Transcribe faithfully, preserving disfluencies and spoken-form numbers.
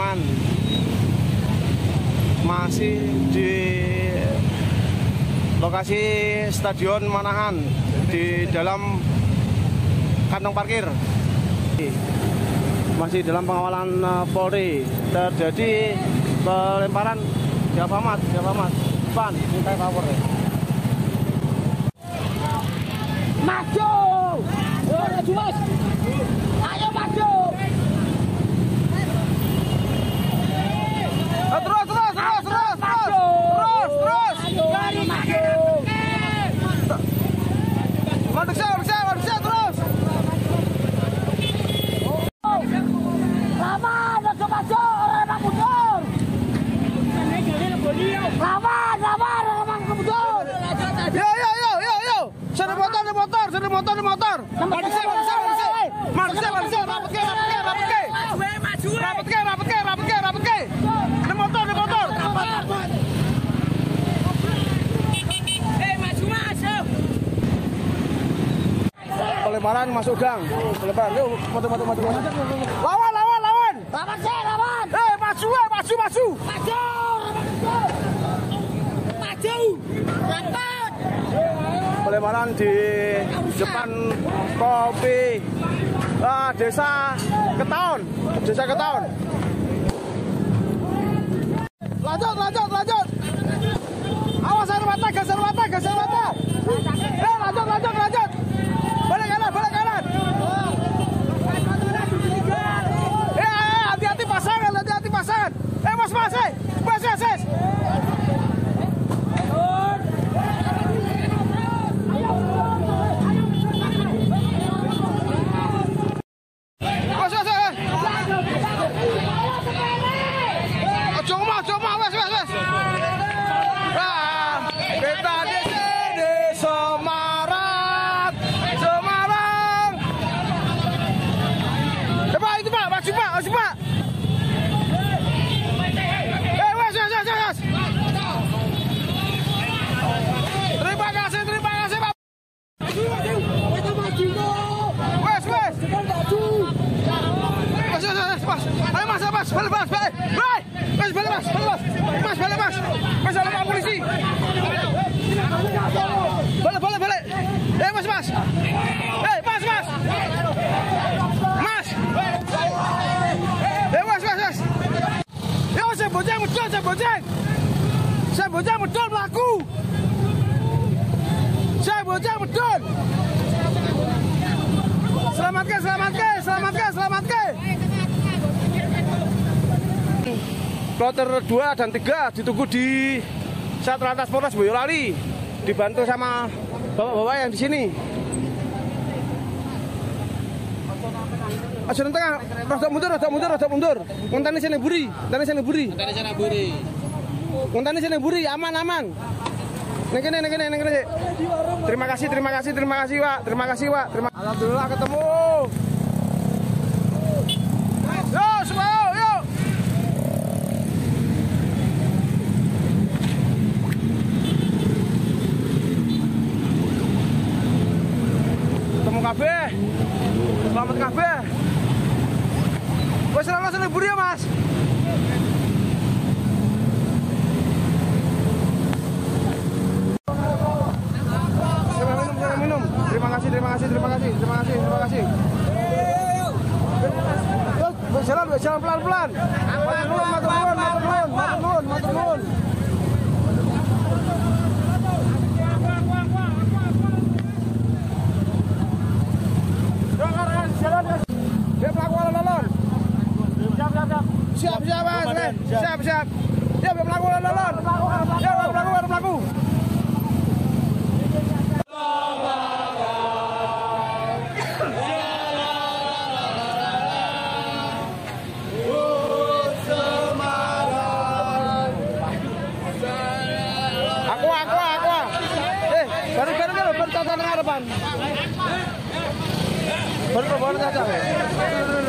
Manahan. Masih di lokasi Stadion Manahan di dalam kantong parkir. Masih dalam pengawalan uh, Polri. Terjadi pelemparan Javamat, Javamat. Pan, minta power ya. Maju! Maju mas! Ayo maju! Oh, terus, terus, terus, terus, terus, terus, terus. Ayo maju! Mandek saya, mandek saya, mandek saya, terus. Lawan, maju maju! Orang mundur! Lawan, lawan, orang mundur! Yo, yo, yo, yo, yo. Sana motor, ada motor, sana motor, ada motor. Mandek saya, mandek saya, mandek saya. Mandek saya, mandek saya, rapet ke, rapet ke, rapet ke. Rapet ke, rapet ke, rapet ke, rapet ke. Ada motor, ada motor. Eh, maju maju! Pelemparan masuk gang. Pelemparan, yuk, motor, motor, motor. Lawan, lawan, lawan. Lawan saya, lawan! Eh, maju, eh, maju, maju. Maju! Maju! Rapat! Pelemparan di depan kopi ah, desa Ketaon, desa Ketaon. Lanjut, lanjut, lanjut. Awas air mata, gas air mata, gas air mata. Eh, lanjut, lanjut, lanjut. Balik kanan, balik kanan. Eh, hati-hati pasangan, hati-hati pasangan. Eh, mas, mas, eh, mas, mas, mas. Mas, balik mas, balik, balik, mas, balik mas, balik mas, mas, balik mas, mas, ada pak polisi, balik, balik, balik, eh mas, mas, eh mas, mas, mas, eh mas, mas, mas, ya saya boceng betul, saya boceng, saya boceng betul pelaku, saya boceng betul, selamatkan, selamatkan, selamatkan, selamatkan. Kloter dua dan tiga ditunggu di Satlantas Polres Boyolali, dibantu sama bapak-bapak yang di sini. Aja nang tengah, rada mundur, rada mundur, rada mundur. Ngontane sini buri, ngontane sini buri. Ngontane sini buri. Ngontane sini buri, aman, aman. Ning kene, ning kene, ning kene. Terima kasih, terima kasih, terima kasih, Pak. Terima kasih, Pak. Terima Alhamdulillah ketemu. Yo, semua, yo. Kabeh, selamat kabeh. Wes ora langsung libur ya mas. Siapa minum, siapa minum. Terima kasih, terima kasih, terima kasih, terima kasih, terima kasih. Yuk, jalan, jalan pelan-pelan. Matur nuwun, matur nuwun, matur nuwun, matur nuwun, matur nuwun. Siap, siap, mas. Siap, siap. Ya, belum pelaku, belum pelaku. Ya, belum pelaku, belum pelaku. Aku, aku, aku. Eh, baru, baru, baru, baru, tata tengah depan. Baru, baru, tata.